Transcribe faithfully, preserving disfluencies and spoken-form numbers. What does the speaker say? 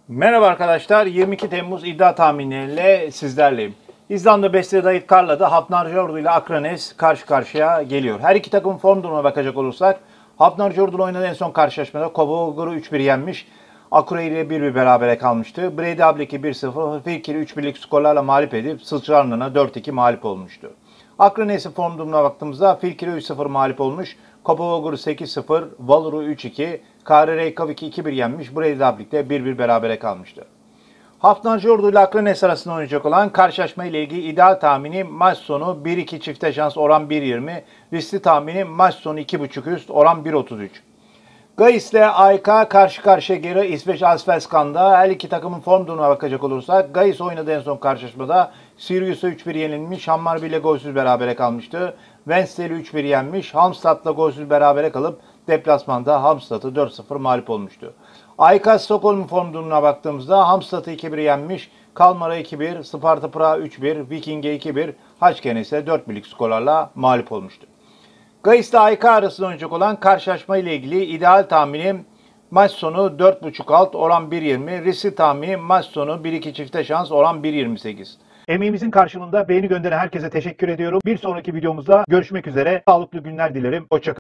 Merhaba arkadaşlar, yirmi iki Temmuz iddia tahminleriyle sizlerleyim. İzlanda Besle Dayıt Karla'da Hafnarfjordur ile Akranes karşı karşıya geliyor. Her iki takımın form durumuna bakacak olursak, Hafnarfjordur oynadığı en son karşılaşmada Kobogur'u üç bir yenmiş. Akure ile bir bir berabere kalmıştı. Breiðablik'i bir sıfır, Fylkir'i üç birlik skorlarla mağlup edip Sılçarlı'na dört iki mağlup olmuştu. Akranes'in form durumuna baktığımızda Fylkir'e üç sıfır mağlup olmuş. Kobogur'u sekiz sıfır, Valur'u üç iki, K R Reykjavik'i iki bir yenmiş. Breiðablik'te bir bir berabere kalmıştı. Hafnarfjordur ile Akranes arasında oynayacak olan karşılaşma ile ilgili ideal tahmini maç sonu bir iki çifte şans oran bir yirmi, riskli tahmini maç sonu iki buçuk üst oran bir otuz üç. Gais ile A Y K karşı karşıya geliyor İsveç Allsvenskan'da. Her iki takımın form durumuna bakacak olursak Gais oynadığı en son karşılaşmada Sirius'a üç bir yenilmiş. Hammarby ile golsüz berabere kalmıştı. Wednesday'i üç bir yenmiş. Halmstad'la golsüz berabere kalıp deplasmanda Halmstad'ı dört sıfır mağlup olmuştu. A Y K Stockholm'un form durumuna baktığımızda Halmstad'ı iki bir yenmiş. Kalmar'a iki bir, Sparta Prag'a üç bir, Viking'e iki bir, Haçken'e ise dört birlik skorlarla mağlup olmuştu. Gais ile A Y K arasında oynayacak olan karşılaşma ile ilgili ideal tahminim maç sonu dört buçuk alt oran bir yirmi, riskli tahmini maç sonu bir iki çifte şans oran bir yirmi sekiz. Emeğimizin karşılığında beğeni gönderen herkese teşekkür ediyorum. Bir sonraki videomuzda görüşmek üzere. Sağlıklı günler dilerim. Hoşça kalın.